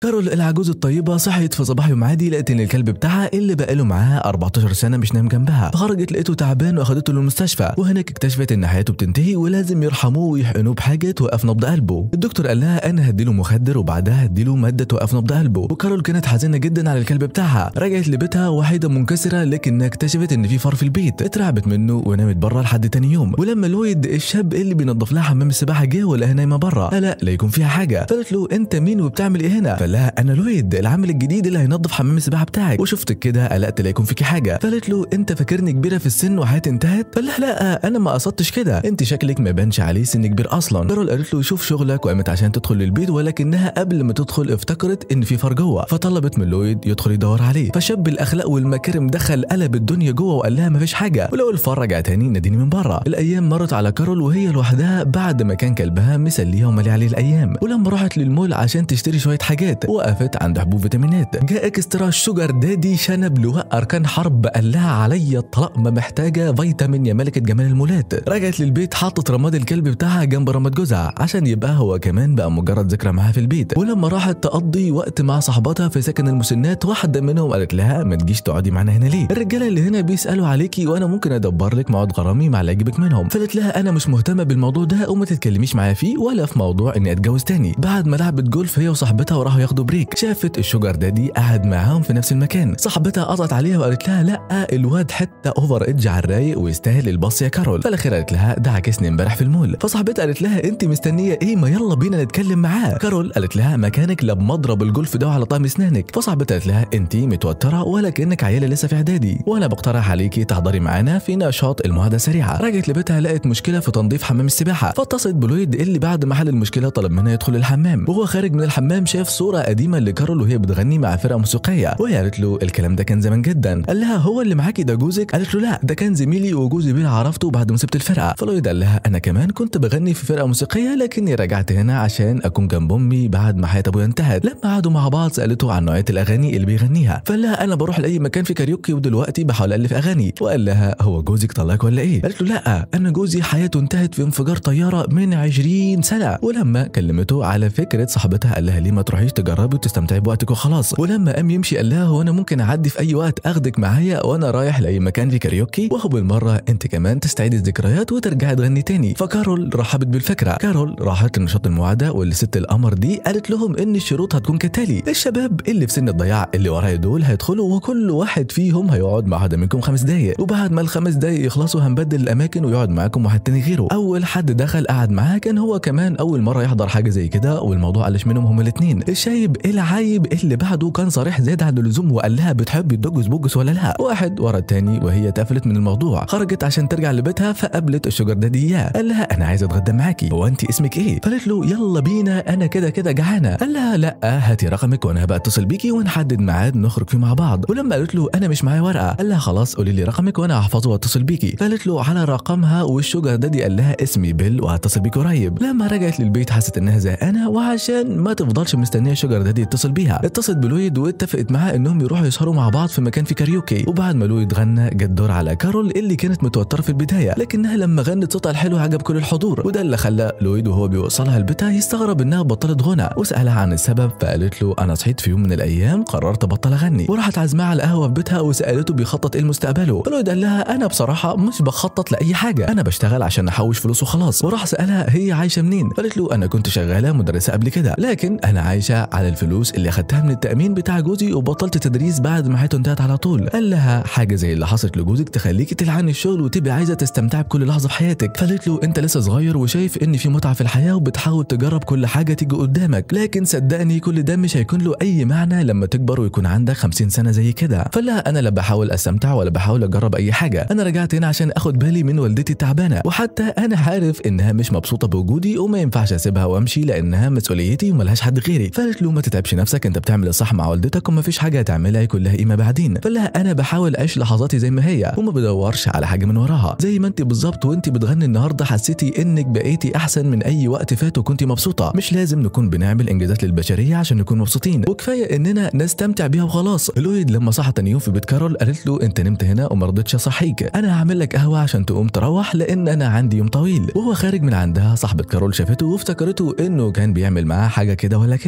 كارول العجوز الطيبه صحيت في صباح يوم عادي، لقت ان الكلب بتاعها اللي بقاله معاها 14 سنه مش نايم جنبها، فخرجت لقيته تعبان واخدته للمستشفى، وهناك اكتشفت ان حياته بتنتهي ولازم يرحموه ويحقنوه بحاجه توقف نبض قلبه. الدكتور قال لها انا هديله مخدر وبعدها هديله ماده توقف نبض قلبه، وكارول كانت حزينه جدا على الكلب بتاعها. رجعت لبيتها وحيده منكسره، لكنها اكتشفت ان في فار في البيت، اترعبت منه ونامت بره لحد تاني يوم. ولما لويد الشاب اللي بينظف لها حمام السباحه جه ولقاها نايمه بره، لا يكون فيها حاجه، فقالت له انت مين وبتعمل ايه هنا؟ فقال لها انا لويد العامل الجديد اللي هينظف حمام السباحه بتاعك، وشفتك كده قلقت لا يكون فيكي حاجه. فقالت له انت فاكرني كبيره في السن وحياتي انتهت؟ قال لها لا انا ما قصدتش كده، انت شكلك ما بانش عليه سن كبير اصلا. كارول قالت له شوف شغلك، وقامت عشان تدخل للبيت، ولكنها قبل ما تدخل افتكرت ان في فار جوه، فطلبت من لويد يدخل يدور عليه. فشاب الاخلاق والمكارم دخل قلب الدنيا جوه وقال لها مفيش حاجه، ولو الفار رجع تاني ناديني من بره. الايام مرت على كارول وهي لوحدها بعد ما كان كلبها مسليها ومالي عليه الايام. ولما راحت للمول عشان تشتري شويه حاجات، وقفت عند حبوب فيتامينات، جاء اكسترا شوجر دادي شنب لواء اركان حرب، قال لها عليا الطلاق ما محتاجه فيتامين يا ملكه جمال المولات. رجعت للبيت حطت رماد الكلب بتاعها جنب رماد جوزها عشان يبقى هو كمان بقى مجرد ذكرى معاها في البيت. ولما راحت تقضي وقت مع صاحبتها في سكن المسنات، واحده منهم قالت لها ما تجيش تقعدي معانا هنا ليه؟ الرجاله اللي هنا بيسالوا عليكي وانا ممكن ادبر لك موعد غرامي مع اللي يجيبك منهم. فقالت لها انا مش مهتمه بالموضوع ده وما تتكلميش معايا فيه ولا في موضوع اني اتجوز تاني. بعد ما لعبت جولف هي وصاحبتها وراحوا ياخدوا بريك، شافت الشوجر دادي قاعد معاهم في نفس المكان. صاحبتها قطعت عليها وقالت لها لا الواد حته اوفر ايدج على الرايق ويستاهل البص يا كارول. فالاخير قالت لها ده عكسني امبارح في المول. فصاحبتها قالت لها انت مستنيه ايه؟ ما يلا بينا نتكلم معاه. كارول قالت لها مكانك لا بمضرب الجولف ده على طعم اسنانك. فصاحبتها قالت لها انت متوتره ولا كانك عيله لسه في اعدادي، وانا بقترح عليكي تحضري معانا في نشاط المعاهده سريعه. رجعت لبيتها لقت مشكله في تنظيف حمام السباحه، فاتصلت بلويد اللي بعد ما حل المشكله طلب منها يدخل الحمام. وهو خارج من الحمام شاف صوره قديمه لكارول وهي بتغني مع فرقه موسيقيه، وهي قالت له الكلام ده كان زمان جدا. قال لها هو اللي معاكي ده جوزك؟ قالت له لا ده كان زميلي وجوزي بيه عرفته بعد ما سبت الفرقه. فلويد قال لها انا كمان كنت بغني في فرقه موسيقيه لكني رجعت هنا عشان اكون جنب امي بعد ما حياه ابويا انتهت. لما قعدوا مع بعض سالته عن نوعيه الاغاني اللي بيغنيها، فقال لها انا بروح لاي مكان في كاريوكي ودلوقتي بحاول الف اغاني. وقال لها هو جوزك طلقك ولا ايه؟ قالت له لا انا جوزي حياته انتهت في انفجار طياره من 20 سنه. ولما كلمته على فكره صاحبتها قال لها ليه ما تروحيش تجربي وتستمتعي بوقتك وخلاص. ولما قام يمشي قال لها هو انا ممكن اعدي في اي وقت اخدك معايا وانا رايح لاي مكان في كاريوكي، وهو بالمره انت كمان تستعيدي الذكريات وترجعي تغني تاني. فكارول رحبت بالفكره. كارول راحت لنشاط المعاهده والست القمر دي قالت لهم ان الشروط هتكون كالتالي: الشباب اللي في سن الضياع اللي ورايا دول هيدخلوا وكل واحد فيهم هيقعد مع واحده منكم 5 دقايق، وبعد ما ال5 دقايق يخلصوا هنبدل الاماكن ويقعد معاكم واحد تاني غيره. اول حد دخل قعد معاه كان هو كمان اول مره يحضر حاجه زي كده، والموضوع قلش منهم هما الاثنين. الشايب العايب اللي بعده كان صريح زياده عن اللزوم وقال لها بتحبي الدوجس بوجس ولا لا؟ واحد ورا الثاني وهي اتقفلت من الموضوع. خرجت عشان ترجع لبيتها فقابلت الشوجر دادي اياه، قال لها انا عايز اتغدى معاكي، هو انت اسمك ايه؟ قالت له يلا بينا انا كده كده جعانه. قال لها لا هاتي رقمك وانا هبقى اتصل بيكي ونحدد ميعاد نخرج فيه مع بعض. ولما قالت له انا مش معايا ورقه، قال لها خلاص قولي لي رقمك وانا هحفظه واتصل بيكي. قالت له على رقمها والشوجر دادي قال لها اسمي بيل وهتصل بيك قريب. لما رجعت للبيت حست انها زهقانه، وعشان ما تفضلش مستنيه الشوجر دادي يتصل بيها اتصلت بلويد واتفقت معاه انهم يروحوا يسهروا مع بعض في مكان في كاريوكي. وبعد ما لويد غنى جت دور على كارول اللي كانت متوتره في البدايه، لكنها لما غنت صوتها الحلو عجب كل الحضور، وده اللي خلى لويد وهو بيوصلها لبيتها يستغرب انها بطلت غنى، وسالها عن السبب فقالت له انا صحيت في يوم من الايام قررت ابطل اغني. وراحت عازماه على القهوه في بيتها وسالته بيخطط ايه لمستقبله. فلويد قال لها انا بصراحه مش بخطط لاي حاجه، انا بشتغل عشان احوش فلوس وخلاص. وراح سالها هي عايشه منين؟ قالت له انا كنت شغاله مدرسه قبل كده، لكن انا عايشه على الفلوس اللي اخدتها من التامين بتاع جوزي وبطلت تدريس بعد ما حياته انتهت على طول. قال لها حاجه زي اللي حصلت لجوزك تخليكي تلعني الشغل وتبقي عايزه تستمتعي بكل لحظه في حياتك. فقالت له انت لسه صغير وشايف ان في متعه في الحياه وبتحاول تجرب كل حاجه تيجي قدامك، لكن صدقني كل ده مش هيكون له اي معنى لما تكبر ويكون عندك 50 سنه زي كده. فلا انا لا بحاول استمتع ولا بحاول اجرب اي حاجه، انا رجعت هنا عشان اخد بالي من والدتي التعبانه، وحتى انا عارف انها مش مبسوطه بوجودي وما ينفعش اسيبها وامشي لانها مسؤوليتي وملهاش حد غيري. فقالت له ما تتعبش نفسك، انت بتعمل الصح مع والدتك وما فيش حاجه هتعملها يكون لها قيمه بعدين. فلا انا بحاول اعيش لحظاتي زي ما هي وما بدورش على حاجه من وراها، زي ما انت بالظبط وانت بتغني النهارده حسيتي انك بقيتي احسن من اي وقت فات وكنت مبسوطه. مش لازم نكون بنعمل انجازات للبشريه عشان نكون مبسوطين، وكفايه اننا نستمتع بيها وخلاص. لويد لما صحى تاني يوم في بيت كارول قالت له انت نمت هنا وما رضيتش اصحيك، انا هعمل لك قهوه عشان تقوم تروح لان انا عندي يوم طويل. وهو خارج من عندها صاحبه كارول شافته وافتكرته انه كان بيعمل معاها حاجه كده ولا كده، فقالت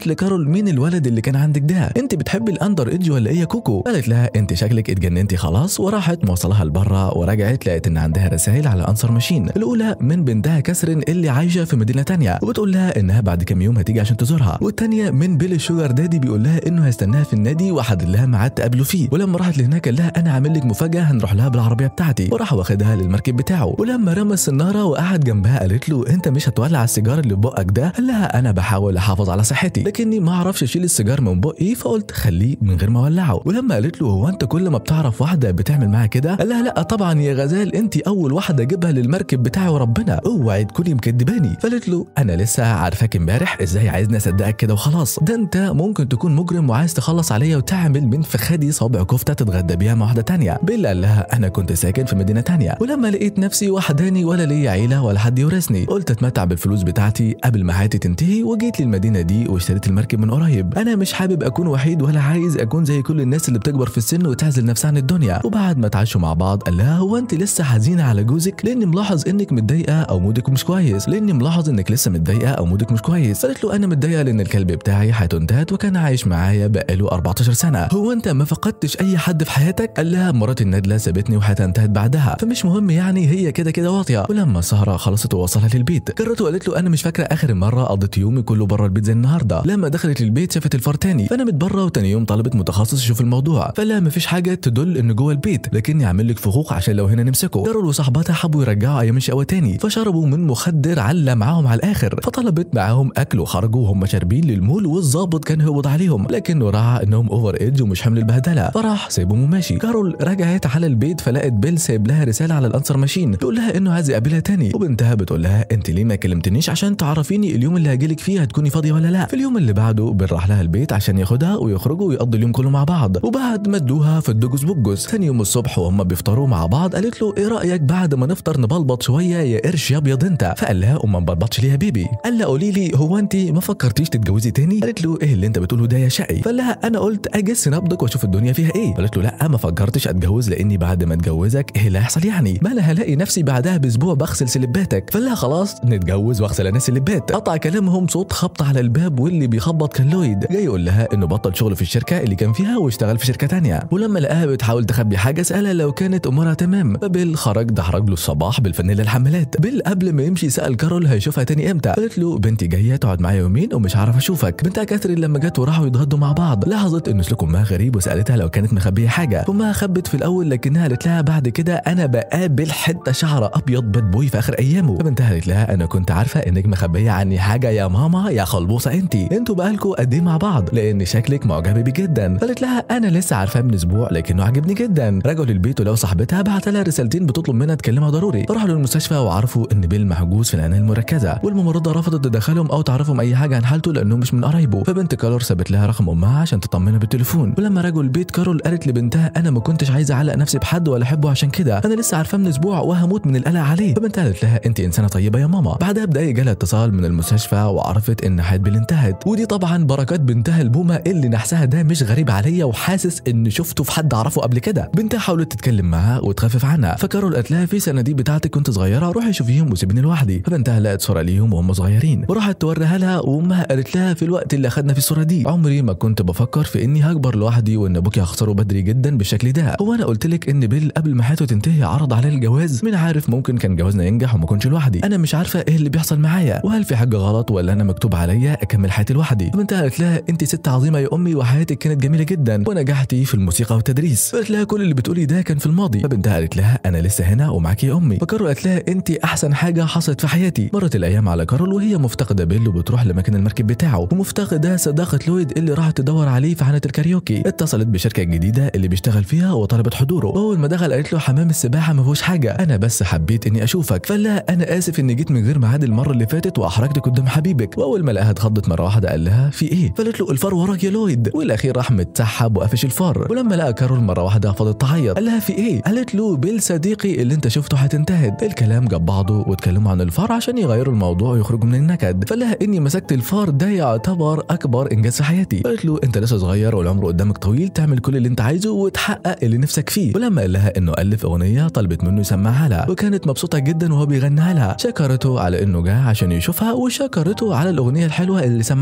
قالت لكارول مين الولد اللي كان عندك ده؟ انت بتحبي الاندر ايدج ولا ايه يا كوكو؟ قالت لها انت شكلك اتجننتي خلاص، وراحت موصلها لبره ورجعت لقت ان عندها رسائل على انسر ماشين. الاولى من بنتها كاثرين اللي عايشه في مدينه تانية وبتقول لها انها بعد كام يوم هتيجي عشان تزورها، والثانيه من بيل الشوجر دادي بيقول لها انه هيستناها في النادي وحدد لها ميعاد تقابلوا فيه، ولما راحت لهناك قال لها انا عامل لك مفاجاه هنروح لها بالعربيه بتاعتي، وراح واخدها للمركب بتاعه. ولما رمى السناره وقعد جنبها قالت له انت مش هتولع السيجار اللي في بقك ده؟ قال لها انا بحاول احافظ على صحتي لكني ما اعرفش اشيل السيجار من بقي فقلت خليه من غير ما اولعه. ولما قالت له هو انت كل ما بتعرف واحده بتعمل معاها كده؟ قال لها لا طبعا يا غزال، انت اول واحده اجيبها للمركب بتاعي وربنا، اوعي تكوني مكدباني. فقالت له انا لسه عارفاك امبارح، ازاي عايزني اصدقك كده وخلاص؟ ده انت ممكن تكون مجرم وعايز تخلص عليا وتعمل من فخادي صابع كفته تتغدى بيها مع واحده تانية. بيل قال لها انا كنت ساكن في مدينه تانية، ولما لقيت نفسي وحداني ولا ليا عيله ولا حد يورثني قلت اتمتع بالفلوس بتاعتي قبل ما حياتي تنتهي وجيت للمدينه دي واشتريت المركب من قريب. انا مش حابب اكون وحيد ولا عايز اكون زي كل الناس اللي بتكبر في السن وتعزل نفسها عن الدنيا. وبعد ما اتعشوا مع بعض قال لها هو انت لسه حزينه على جوزك؟ لاني ملاحظ انك متضايقه او مودك مش كويس. لاني ملاحظ انك لسه متضايقه او مودك مش كويس. قالت له انا متضايقه لان الكلب بتاعي حياته انتهت وكان عايش معايا بقاله 14 سنه. هو انت ما فقدتش اي حد في حياتك؟ قال لها مراتي النادله سابتني وحياتها انتهت بعدها، فمش مهم يعني، هي كده كده واطيه. ولما السهره خلصت ووصلها للبيت كررت وقالت له انا مش فاكره اخر مره قضيت يومي كله بره البيت زي النهارده. لما دخلت البيت شافت الفار تاني فنامت بره، وتاني يوم طلبت متخصص يشوف الموضوع فقال لها مفيش حاجه تدل انه جوه البيت لكني عامل لك فخوخ عشان لو هنا نمسكه. كارول وصاحبتها حبوا يرجعوا ايام الشقاوه تاني فشربوا من مخدر علّى معاهم على الاخر، فطلبت معاهم اكل وخرجوا وهم شاربين للمول، والظابط كان هيقبض عليهم لكنه راعى انهم اوفر ايدج ومش حمل البهدله فراح سايبهم وماشي. كارول رجعت على البيت فلقت بيل سايب لها رساله على الانسر ماشين يقول لها انه عايز يقابلها تاني، وبنتها بتقول لها انت ليه ما كلمتنيش عشان تعرفيني اليوم اللي هجيلك فيه هتكوني فاضيه ولا لا؟ في اليوم اللي بعده بيل راح لها البيت عشان ياخدها ويخرجوا ويقضوا اليوم كله مع بعض، وبعد ما ادوها في الدجوز بوجوز ثاني يوم الصبح وهم بيفطروا مع بعض قالت له ايه رايك بعد ما نفطر نبلبط شويه يا قرش يا ابيض انت؟ فقال لها وما نبلبطش ليه يا بيبي؟ قال لها قولي لي هو انت ما فكرتيش تتجوزي تاني؟ قالت له ايه اللي انت بتقوله ده يا شقي؟ فقال لها انا قلت اجس نبضك واشوف الدنيا فيها ايه. قالت له لا ما فكرتش اتجوز لاني بعد ما اتجوزك ايه اللي هيحصل يعني؟ ما انا هلاقي نفسي بعدها باسبوع بغسل سلباتك. فقال لها خلاص نتجوز واغسل انا سلبات. قطع كلامهم صوت خبط على الباب واللي بيخبط كان لويد جاي يقول لها انه بطل شغل في الشركه اللي كان فيها واشتغل في شركه تانية، ولما لقاها بتحاول تخبي حاجه سالها لو كانت امورها تمام. فبيل خرج دحرج له الصباح بالفانيلا الحمالات. بيل قبل ما يمشي سال كارول هيشوفها تاني امتى؟ قالت له بنتي جايه تقعد معايا يومين ومش عارف اشوفك. بنتها كاثرين لما جت وراحوا يتغدوا مع بعض لاحظت ان سلوك امها غريب وسالتها لو كانت مخبيه حاجه. امها خبت في الاول لكنها قالت لها بعد كده انا بقابل حته شعر ابيض باد بوي في اخر ايامه. فبنتها قالت لها انا كنت عارفه انك مخبيه عني حاجه يا ماما يا خلبوصه انتوا بقالكوا قد ايه مع بعض لان شكلك معجبه بيه جدا. قالت لها انا لسه عارفاه من اسبوع لكنه عجبني جدا. رجعوا للبيت ولو صاحبتها بعت لها رسالتين بتطلب منها تكلمها ضروري، فراحوا للمستشفى وعرفوا ان بيل محجوز في العنايه المركزه، والممرضه رفضت تدخلهم او تعرفهم اي حاجه عن حالته لانه مش من قرايبه. فبنت كارول سابت لها رقم امها عشان تطمنها بالتليفون. ولما رجعوا البيت كارول قالت لبنتها انا ما كنتش عايزه اعلق نفسي بحد ولا احبه عشان كده، انا لسه عارفاه من اسبوع وهموت من القلق عليه. فبنتها قالت لها انت انسانه طيبه يا ماما. بعدها بدقايق جالها اتصال من المستشفى وعرفت ان حياه بيل انتهت، ودي طبعا بركات بنتها البومه اللي نحسها ده مش غريب عليا وحاسس ان شفته في حد اعرفه قبل كده. بنتها حاولت تتكلم معاها وتخفف عنها، فكارول قالت لها في صناديق بتاعتك كنت صغيره روحي شوفيهم وسيبيني لوحدي. فبنتها لقت صوره ليهم وهم صغيرين وراحت توريها لها، وامها قالت لها في الوقت اللي اخدنا في الصوره دي عمري ما كنت بفكر في اني هكبر لوحدي وان ابوكي هخسره بدري جدا بالشكل ده. هو انا قلت لك ان بيل قبل ما حياته تنتهي عرض عليا الجواز؟ مين عارف ممكن كان جوازنا ينجح وما كنتش لوحدي. انا مش عارفه ايه اللي بيحصل معايا وهل في حاجه غلط ولا انا مكتوب عليا اكمل حياتي لوحدي. فبنتها قالت لها انت ست عظيمه يا امي وحياتك كانت جميله جدا ونجحتي في الموسيقى والتدريس. قالت لها كل اللي بتقولي ده كان في الماضي. فبنتها قالت لها انا لسه هنا ومعاكي يا امي. فكارول قالت لها انت احسن حاجه حصلت في حياتي. مرت الايام على كارول وهي مفتقده بيل وبتروح لمكان المركب بتاعه ومفتقده صداقه لويد اللي راحت تدور عليه في حانه الكاريوكي. اتصلت بشركه جديده اللي بيشتغل فيها وطلبت حضوره، واول ما دخل قالت له حمام السباحه ما فيهوش حاجه انا بس حبيت اني اشوفك. فقال لها انا اسف اني جيت من غير ميعاد المره اللي فاتت واحرجتك قدام حبيبك. واول ما لقاها اتخضت مره واحده قال لها في ايه؟ فقالت له الفار وراك يا لويد، والاخير راح متسحب وقفش الفار. ولما لقى كارول مره واحده فضلت تعيط. قال لها في ايه؟ قالت له بيل صديقي اللي انت شفته هتنتهد. الكلام جاب بعضه واتكلموا عن الفار عشان يغيروا الموضوع ويخرجوا من النكد. فقال لها اني مسكت الفار ده يعتبر اكبر انجاز في حياتي. قالت له انت لسه صغير والعمر قدامك طويل تعمل كل اللي انت عايزه وتحقق اللي نفسك فيه. ولما قال لها انه الف اغنيه طلبت منه يسمعها لها وكانت مبسوطه جدا وهو بيغنيها لها. شكرته على انه جه عشان يشوفها وشكرته على الاغنيه الحلوه اللي سمعها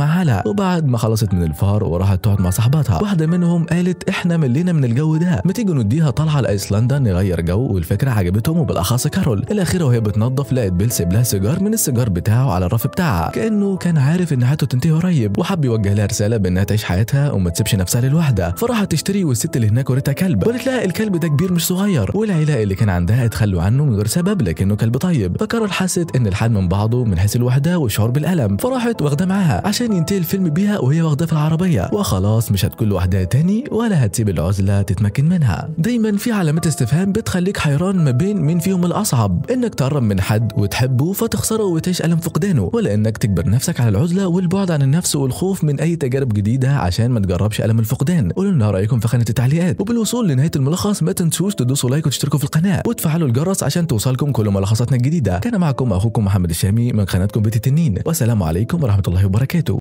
مع هلا. وبعد ما خلصت من الفار وراحت تقعد مع صاحباتها، واحده منهم قالت احنا ملينا من الجو ده، ما تيجوا نديها طلعه لايسلندا نغير جو. والفكره عجبتهم وبالاخص كارول. الاخيره وهي بتنظف لقت بيل سيب لها سيجار من السيجار بتاعه على الرف بتاعها، كانه كان عارف ان حياته تنتهي قريب، وحب يوجه لها رساله بانها تعيش حياتها وما تسيبش نفسها للوحده. فراحت تشتري، والست اللي هناك وريتها كلب وقالت لها الكلب ده كبير مش صغير، والعيله اللي كان عندها اتخلوا عنه من غير سبب لكنه كلب طيب. فكارول حست ان الحال من بعضه من حيث الوحده والشعور بالالم، فراحت واخده معاها عشان ينتهي الفيلم بيها وهي واخده في العربيه، وخلاص مش هتكون لوحدها تاني ولا هتسيب العزله تتمكن منها. دايما في علامات استفهام بتخليك حيران ما بين مين فيهم الاصعب، انك تقرب من حد وتحبه فتخسره وتعيش الم فقدانه، ولا انك تجبر نفسك على العزله والبعد عن النفس والخوف من اي تجارب جديده عشان ما تجربش الم الفقدان. قولوا لنا رايكم في خانه التعليقات. وبالوصول لنهايه الملخص ما تنسوش تدوسوا لايك وتشتركوا في القناه وتفعلوا الجرس عشان توصلكم كل ملخصاتنا الجديده. كان معكم اخوكم محمد الشامي من قناتكم بيت التنين، والسلام عليكم ورحمه الله وبركاته.